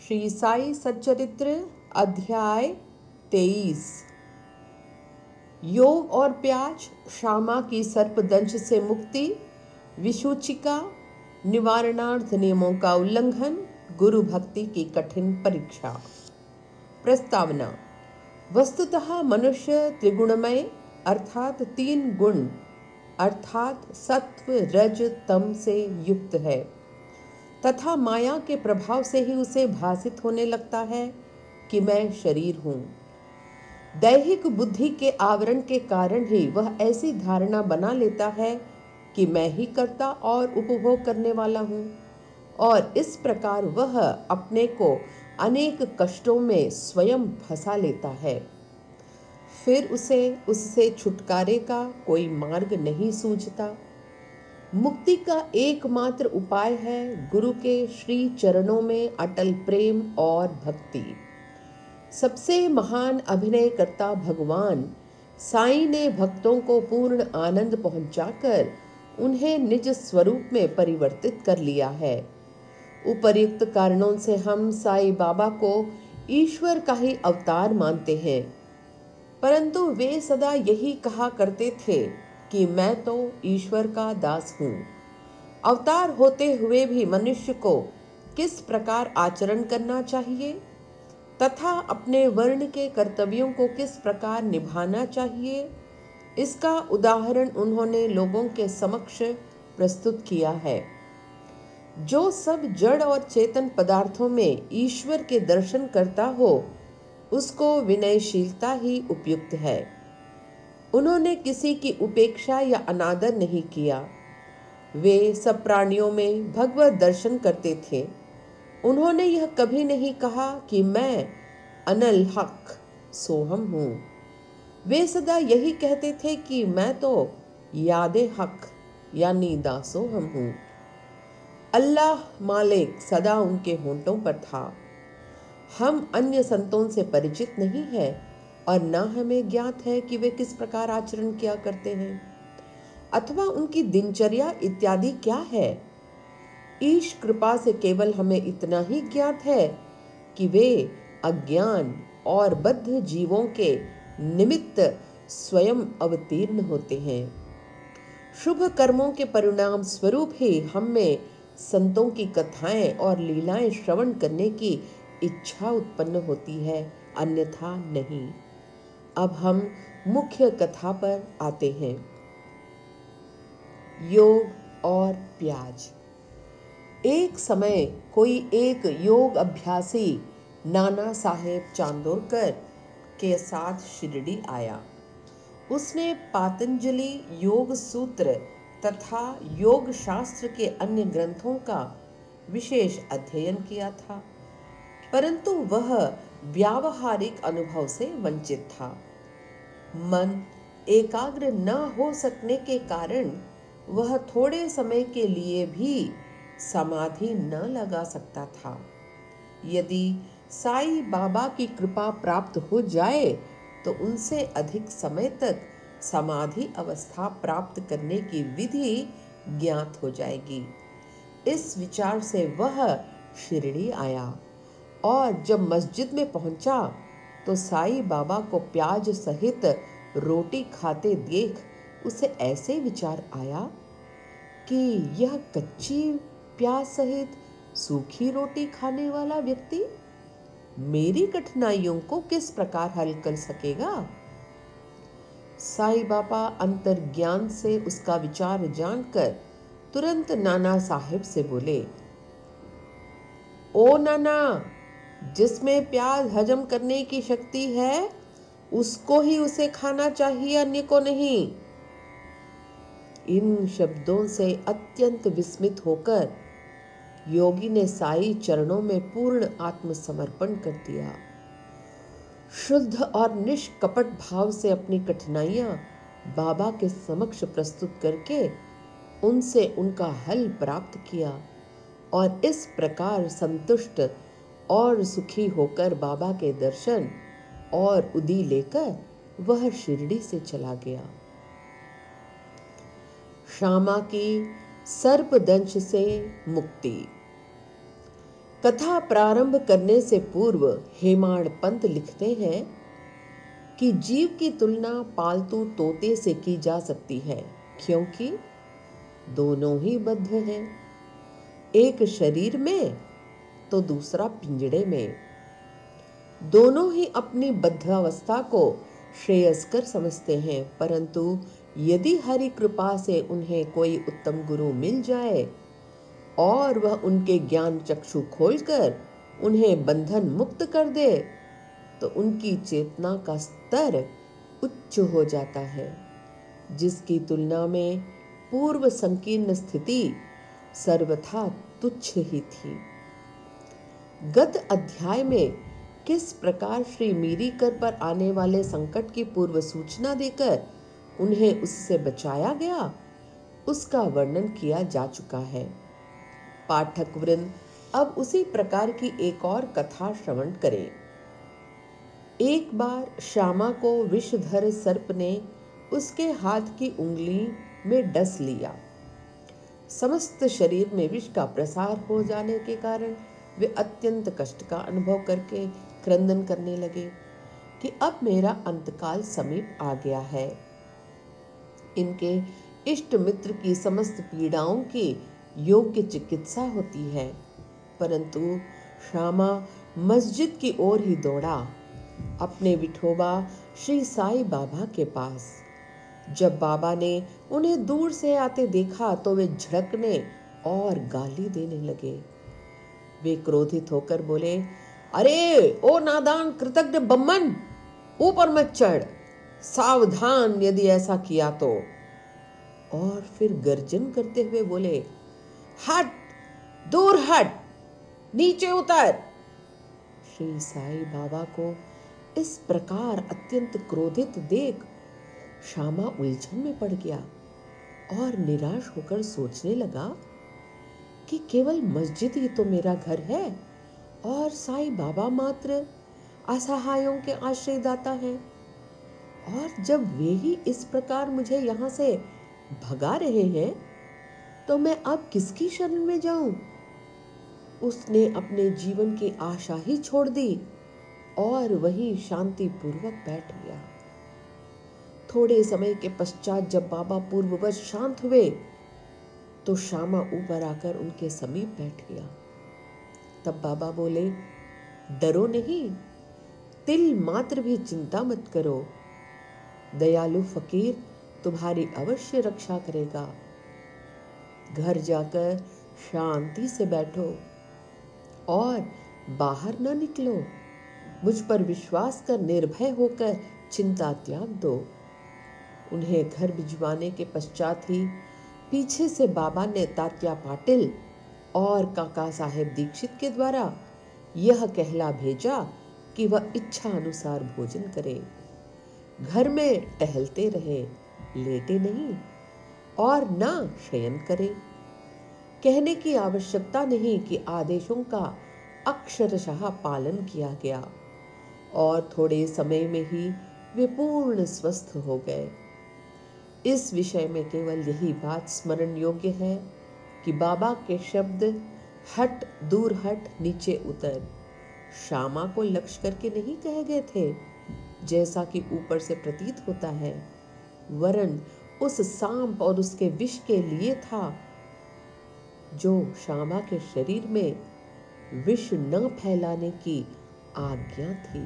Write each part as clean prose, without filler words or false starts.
श्री साई सच्चरित्र अध्याय 23। योग और प्याज, श्यामा की सर्पदंश से मुक्ति, विसूचिका, निवारणार्थ नियमों का उल्लंघन, गुरु भक्ति की कठिन परीक्षा। प्रस्तावना। वस्तुतः मनुष्य त्रिगुणमय अर्थात 3 गुण अर्थात सत्व, रज, तम से युक्त है तथा माया के प्रभाव से ही उसे भासित होने लगता है कि मैं शरीर हूँ। दैहिक बुद्धि के आवरण के कारण ही वह ऐसी धारणा बना लेता है कि मैं ही कर्ता और उपभोग करने वाला हूँ, और इस प्रकार वह अपने को अनेक कष्टों में स्वयं फंसा लेता है। फिर उसे उससे छुटकारे का कोई मार्ग नहीं सूझता। मुक्ति का एकमात्र उपाय है गुरु के श्री चरणों में अटल प्रेम और भक्ति। सबसे महान अभिनयकर्ता भगवान साईं ने भक्तों को पूर्ण आनंद पहुंचाकर उन्हें निज स्वरूप में परिवर्तित कर लिया है। उपर्युक्त कारणों से हम साईं बाबा को ईश्वर का ही अवतार मानते हैं, परंतु वे सदा यही कहा करते थे कि मैं तो ईश्वर का दास हूँ। अवतार होते हुए भी मनुष्य को किस प्रकार आचरण करना चाहिए तथा अपने वर्ण के कर्तव्यों को किस प्रकार निभाना चाहिए, इसका उदाहरण उन्होंने लोगों के समक्ष प्रस्तुत किया है। जो सब जड़ और चेतन पदार्थों में ईश्वर के दर्शन करता हो, उसको विनयशीलता ही उपयुक्त है। उन्होंने किसी की उपेक्षा या अनादर नहीं किया। वे सब प्राणियों में भगवत दर्शन करते थे। उन्होंने यह कभी नहीं कहा कि मैं अनल हक सोहम हूँ। वे सदा यही कहते थे कि मैं तो यादे हक यानी दासोहम हूँ। अल्लाह मालिक सदा उनके होंठों पर था। हम अन्य संतों से परिचित नहीं है और न हमें ज्ञात है कि वे किस प्रकार आचरण किया करते हैं अथवा उनकी दिनचर्या इत्यादि क्या है। ईश कृपा से केवल हमें इतना ही ज्ञात है कि वे अज्ञान और बद्ध जीवों के निमित्त स्वयं अवतीर्ण होते हैं। शुभ कर्मों के परिणाम स्वरूप ही हम में संतों की कथाएं और लीलाएं श्रवण करने की इच्छा उत्पन्न होती है, अन्यथा नहीं। अब हम मुख्य कथा पर आते हैं। योग और प्याज। एक समय कोई एक योग अभ्यासी नाना साहेब चांदोरकर के साथ शिरडी आया। उसने पातंजलि योग सूत्र तथा योग शास्त्र के अन्य ग्रंथों का विशेष अध्ययन किया था, परंतु वह व्यावहारिक अनुभव से वंचित था। मन एकाग्र न हो सकने के कारण वह थोड़े समय के लिए भी समाधि न लगा सकता था। यदि साईं बाबा की कृपा प्राप्त हो जाए तो उनसे अधिक समय तक समाधि अवस्था प्राप्त करने की विधि ज्ञात हो जाएगी। इस विचार से वह शिरडी आया और जब मस्जिद में पहुंचा तो साईं बाबा को प्याज सहित रोटी खाते देख उसे ऐसे विचार आया कि यह कच्ची प्याज सहित सूखी रोटी खाने वाला व्यक्ति मेरी कठिनाइयों को किस प्रकार हल कर सकेगा। साईं बाबा अंतर्ज्ञान से उसका विचार जानकर तुरंत नाना साहिब से बोले, ओ नाना, जिसमें प्याज हजम करने की शक्ति है उसको ही उसे खाना चाहिए, अन्य को नहीं। इन शब्दों से अत्यंत विस्मित होकर योगी ने साईं चरणों में पूर्ण आत्मसमर्पण कर दिया। शुद्ध और निष्कपट भाव से अपनी कठिनाइयां बाबा के समक्ष प्रस्तुत करके उनसे उनका हल प्राप्त किया और इस प्रकार संतुष्ट और सुखी होकर बाबा के दर्शन और उदी लेकर वह शिरडी से चला गया। श्यामा की सर्पदंश से मुक्ति। कथा प्रारंभ करने से पूर्व हेमाड़ पंत लिखते हैं कि जीव की तुलना पालतू तोते से की जा सकती है, क्योंकि दोनों ही बद्ध हैं, एक शरीर में तो दूसरा पिंजड़े में। दोनों ही अपनी बद्धावस्था को श्रेयस्कर समझते हैं, परंतु यदि हरि कृपा से उन्हें कोई उत्तम गुरु मिल जाए और वह उनके ज्ञान चक्षु खोलकर उन्हें बंधन मुक्त कर दे, तो उनकी चेतना का स्तर उच्च हो जाता है, जिसकी तुलना में पूर्व संकीर्ण स्थिति सर्वथा तुच्छ ही थी। गत अध्याय में किस प्रकार श्री मीरीकर पर आने वाले संकट की पूर्व सूचना देकर उन्हें उससे बचाया गया, उसका वर्णन किया जा चुका है। पाठक वृंद अब उसी प्रकार की एक और कथा श्रवण करें। एक बार श्यामा को विषधर सर्प ने उसके हाथ की उंगली में डस लिया। समस्त शरीर में विष का प्रसार हो जाने के कारण वे अत्यंत कष्ट का अनुभव करके क्रंदन करने लगे कि अब मेरा अंतकाल समीप आ गया है। इनके इष्ट मित्र की समस्त पीड़ाओं की योग्य चिकित्सा होती है, परंतु श्यामा मस्जिद की ओर ही दौड़ा, अपने विठोबा श्री साईं बाबा के पास। जब बाबा ने उन्हें दूर से आते देखा तो वे झड़कने और गाली देने लगे। वे क्रोधित होकर बोले, अरे ओ नादान कृतज्ञ बम्मन, ऊपर मत चढ़, सावधान यदि ऐसा किया तो। और फिर गर्जन करते हुए बोले, हट, दूर हट, नीचे उतर। श्री साईं बाबा को इस प्रकार अत्यंत क्रोधित देख श्यामा उलझन में पड़ गया और निराश होकर सोचने लगा कि केवल मस्जिद ही तो मेरा घर है और साईं बाबा मात्र असहायों के आश्रयदाता हैं, और जब वे ही इस प्रकार मुझे यहाँ से भगा रहे हैं तो मैं अब किसकी शरण में जाऊं। उसने अपने जीवन की आशा ही छोड़ दी और वहीं शांति पूर्वक बैठ गया। थोड़े समय के पश्चात जब बाबा पूर्ववत शांत हुए तो श्यामा ऊपर आकर उनके समीप बैठ गया। तब बाबा बोले, डरो नहीं, तिल मात्र भी चिंता मत करो, दयालु फकीर तुम्हारी अवश्य रक्षा करेगा। घर जाकर शांति से बैठो और बाहर न निकलो। मुझ पर विश्वास कर निर्भय होकर चिंता त्याग दो। उन्हें घर भिजवाने के पश्चात ही पीछे से बाबा ने तात्या पाटिल और काका साहेब दीक्षित के द्वारा यह कहला भेजा कि वह इच्छा अनुसार भोजन करे, घर में टहलते रहे, लेटे नहीं और ना शयन करे। कहने की आवश्यकता नहीं कि आदेशों का अक्षरशः पालन किया गया और थोड़े समय में ही वे पूर्ण स्वस्थ हो गए। इस विषय में केवल यही बात स्मरण योग्य है कि बाबा के शब्द हट, दूर हट, नीचे उतर श्यामा को लक्ष्य करके नहीं कहे गए थे, जैसा कि ऊपर से प्रतीत होता है, वरन उस सांप और उसके विष के लिए था, जो श्यामा के शरीर में विष न फैलाने की आज्ञा थी।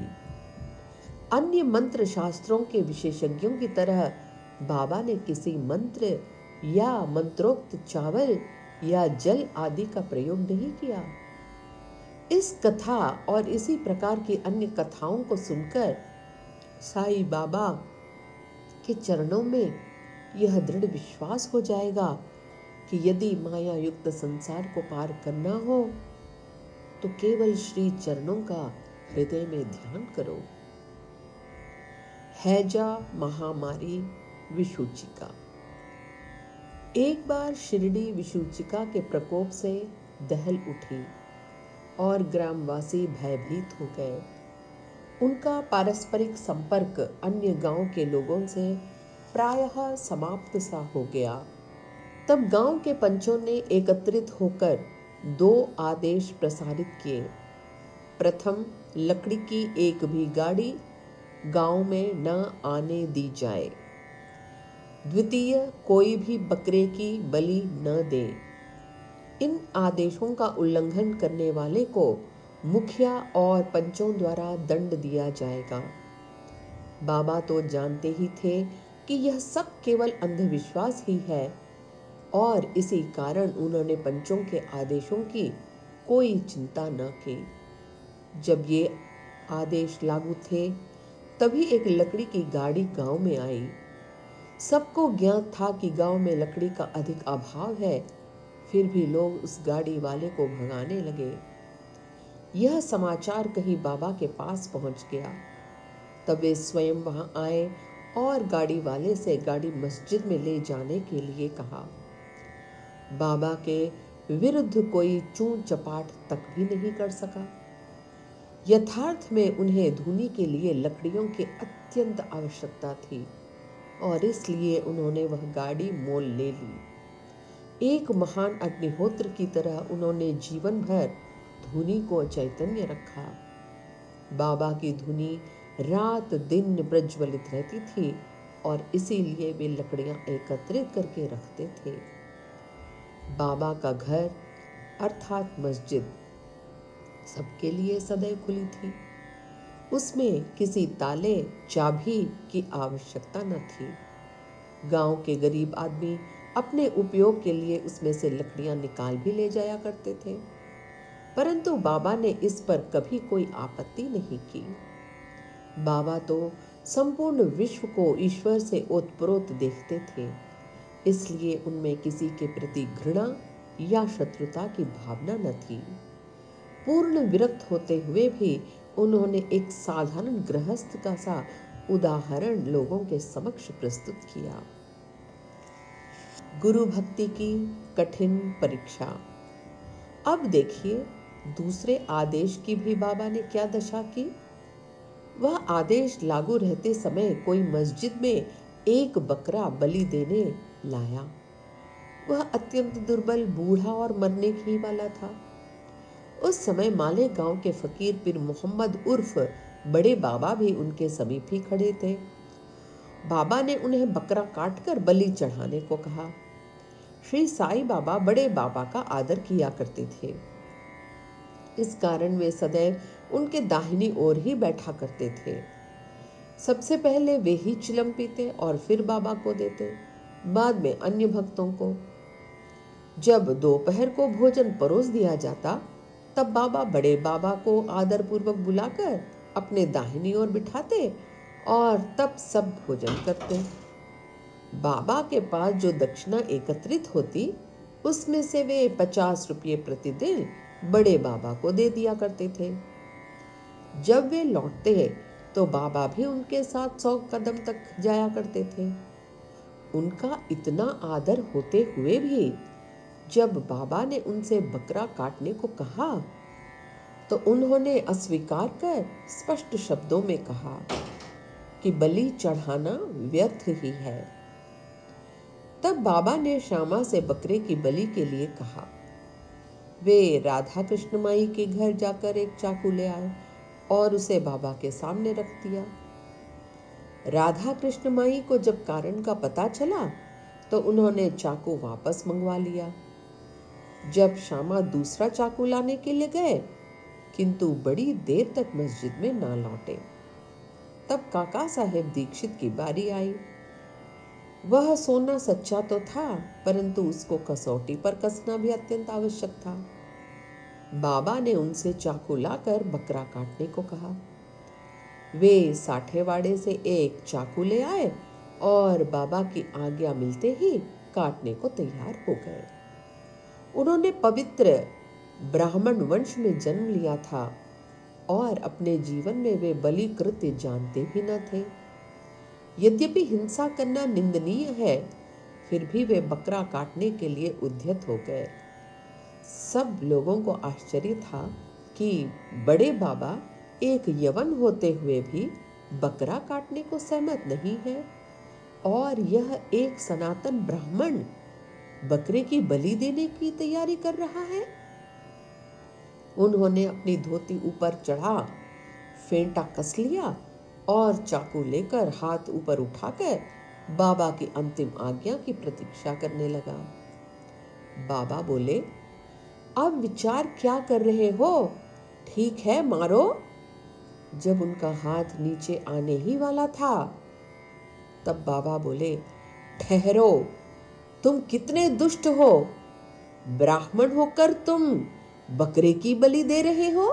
अन्य मंत्र शास्त्रों के विशेषज्ञों की तरह बाबा ने किसी मंत्र या मंत्रोक्त चावल या जल आदि का प्रयोग नहीं किया। इस कथा और इसी प्रकार की अन्य कथाओं को सुनकर साईं बाबा के चरणों में यह दृढ़ विश्वास हो जाएगा कि यदि माया युक्त संसार को पार करना हो तो केवल श्री चरणों का हृदय में ध्यान करो। हैजा महामारी विषूचिका। एक बार शिरडी विषूचिका के प्रकोप से दहल उठी और ग्रामवासी भयभीत हो गए। उनका पारस्परिक संपर्क अन्य गांव के लोगों से प्रायः समाप्त सा हो गया। तब गांव के पंचों ने एकत्रित होकर 2 आदेश प्रसारित किए। प्रथम, लकड़ी की एक भी गाड़ी गांव में न आने दी जाए। द्वितीय, कोई भी बकरे की बलि न दे। इन आदेशों का उल्लंघन करने वाले को मुखिया और पंचों द्वारा दंड दिया जाएगा। बाबा तो जानते ही थे कि यह सब केवल अंधविश्वास ही है और इसी कारण उन्होंने पंचों के आदेशों की कोई चिंता न की। जब ये आदेश लागू थे, तभी एक लकड़ी की गाड़ी गांव में आई। सबको ज्ञात था कि गांव में लकड़ी का अधिक अभाव है, फिर भी लोग उस गाड़ी वाले को भगाने लगे। यह समाचार कहीं बाबा के पास पहुंच गया। तब वे स्वयं वहां आए और गाड़ी वाले से गाड़ी मस्जिद में ले जाने के लिए कहा। बाबा के विरुद्ध कोई चूं चपाट तक भी नहीं कर सका। यथार्थ में उन्हें धुनी के लिए लकड़ियों की अत्यंत आवश्यकता थी और इसलिए उन्होंने वह गाड़ी मोल ले ली। एक महान अग्निहोत्र की तरह उन्होंने जीवन भर धुनी को चैतन्य रखा। बाबा की धुनी रात दिन प्रज्वलित रहती थी और इसीलिए वे लकड़ियां एकत्रित करके रखते थे। बाबा का घर अर्थात मस्जिद सबके लिए सदैव खुली थी। उसमें किसी ताले चाबी की आवश्यकता न थी। गांव के गरीब आदमी अपने उपयोग के लिए उसमें से लकड़ियां निकाल भी ले जाया करते थे, परंतु बाबा ने इस पर कभी कोई आपत्ति नहीं की। बाबा तो संपूर्ण विश्व को ईश्वर से ओतप्रोत देखते थे, इसलिए उनमें किसी के प्रति घृणा या शत्रुता की भावना न थी। पूर्ण विरक्त होते हुए भी उन्होंने एक साधारण गृहस्थ का सा उदाहरण लोगों के समक्ष प्रस्तुत किया। गुरु भक्ति की कठिन परीक्षा। अब देखिए दूसरे आदेश की भी बाबा ने क्या दशा की। वह आदेश लागू रहते समय कोई मस्जिद में एक बकरा बलि देने लाया। वह अत्यंत दुर्बल, बूढ़ा और मरने ही वाला था। उस समय माले गांव के फकीर पीर मोहम्मद उर्फ बड़े बाबा भी उनके समीप ही खड़े थे। बाबा ने उन्हें बकरा काटकर बलि चढ़ाने को कहा। श्री साईं बाबा बड़े बाबा का आदर किया करते थे, इस कारण वे सदैव उनके दाहिनी ओर ही बैठा करते थे। सबसे पहले वे ही चिलम पीते और फिर बाबा को देते, बाद में अन्य भक्तों को। जब दोपहर को भोजन परोस दिया जाता, तब बाबा बड़े बाबा को आदर पूर्वक बुलाकर अपने दाहिनी ओर बिठाते और तब सब भोजन करते। बाबा के पास जो दक्षिणा एकत्रित होती, उसमें से वे 50 रुपये प्रतिदिन बड़े बाबा को दे दिया करते थे। जब वे लौटते तो बाबा भी उनके साथ 100 कदम तक जाया करते थे। उनका इतना आदर होते हुए भी जब बाबा ने उनसे बकरा काटने को कहा, तो उन्होंने अस्वीकार कर स्पष्ट शब्दों में कहा कि बलि चढ़ाना व्यर्थ ही है। तब बाबा ने श्यामा से बकरे की बलि के लिए कहा। वे राधा कृष्ण माई के घर जाकर एक चाकू ले आए और उसे बाबा के सामने रख दिया। राधा कृष्ण माई को जब कारण का पता चला, तो उन्होंने चाकू वापस मंगवा लिया। जब श्यामा दूसरा चाकू लाने के लिए गए, किंतु बड़ी देर तक मस्जिद में ना लौटे। तब काका साहेब दीक्षित की बारी आई। वह सोना सच्चा तो था, परंतु उसको कसौटी पर कसना भी अत्यंत आवश्यक था। बाबा ने उनसे चाकू लाकर बकरा काटने को कहा। वे साठेवाड़े से एक चाकू ले आए और बाबा की आज्ञा मिलते ही काटने को तैयार हो गए। उन्होंने पवित्र ब्राह्मण वंश में जन्म लिया था और अपने जीवन में वे बलि कृत्य जानते भी न थे। यद्यपि हिंसा करना निंदनीय है, फिर भी वे बकरा काटने के लिए उद्यत हो गए। सब लोगों को आश्चर्य था कि बड़े बाबा एक यवन होते हुए भी बकरा काटने को सहमत नहीं है और यह एक सनातन ब्राह्मण बकरे की बलि देने की तैयारी कर रहा है। उन्होंने अपनी धोती ऊपर चढ़ा, फेंटा कस लिया और चाकू लेकर हाथ ऊपर उठाकर बाबा की अंतिम आज्ञा की प्रतीक्षा करने लगा। बाबा बोले, अब विचार क्या कर रहे हो? ठीक है, मारो। जब उनका हाथ नीचे आने ही वाला था, तब बाबा बोले, ठहरो, तुम कितने दुष्ट हो। ब्राह्मण होकर तुम बकरे की बलि दे रहे हो।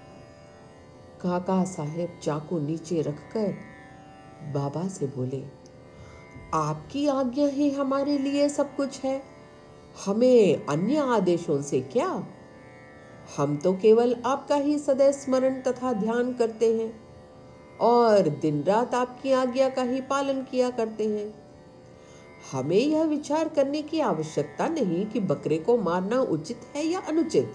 काका साहेब चाकू नीचे रखकर बाबा से बोले, आपकी आज्ञा ही हमारे लिए सब कुछ है, हमें अन्य आदेशों से क्या। हम तो केवल आपका ही सदैव स्मरण तथा ध्यान करते हैं और दिन रात आपकी आज्ञा का ही पालन किया करते हैं। हमें यह विचार करने की आवश्यकता नहीं कि बकरे को मारना उचित है या अनुचित,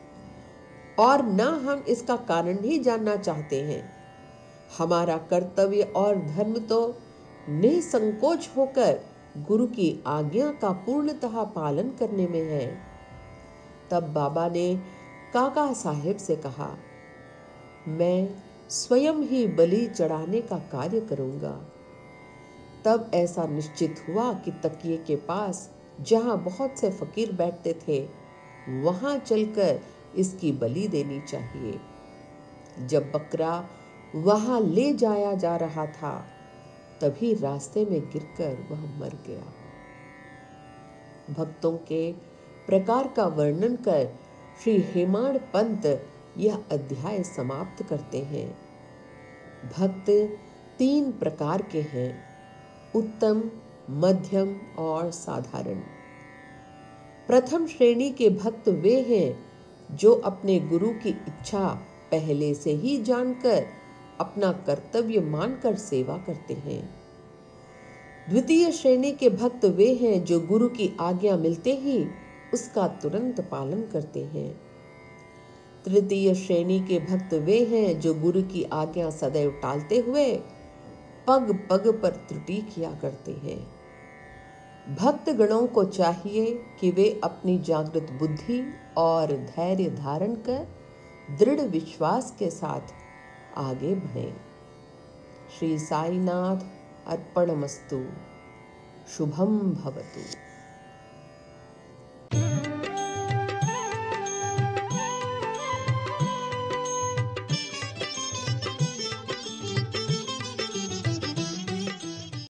और न हम इसका कारण ही जानना चाहते हैं। हमारा कर्तव्य और धर्म तो निसंकोच होकर गुरु की आज्ञा का पूर्णतः पालन करने में है। तब बाबा ने काका साहेब से कहा, मैं स्वयं ही बलि चढ़ाने का कार्य करूंगा। तब ऐसा निश्चित हुआ कि तकिए के पास जहां बहुत से फकीर बैठते थे, वहां चलकर इसकी बलि देनी चाहिए। जब बकरा वहां ले जाया जा रहा था, तभी रास्ते में गिरकर वह मर गया। भक्तों के प्रकार का वर्णन कर श्री हेमाड़ पंत यह अध्याय समाप्त करते हैं। भक्त 3 प्रकार के हैं, उत्तम, मध्यम और साधारण। प्रथम श्रेणी के भक्त वे हैं जो अपने गुरु की इच्छा पहले से ही जानकर अपना कर्तव्य मानकर सेवा करते हैं। द्वितीय श्रेणी के भक्त वे हैं जो गुरु की आज्ञा मिलते ही उसका तुरंत पालन करते हैं। तृतीय श्रेणी के भक्त वे हैं जो गुरु की आज्ञा सदैव टालते हुए पग पग पर त्रुटि किया करते हैं। भक्त गणों को चाहिए कि वे अपनी जागृत बुद्धि और धैर्य धारण कर दृढ़ विश्वास के साथ आगे बढ़ें। श्री साईनाथ अर्पणमस्तु। शुभम भवतु।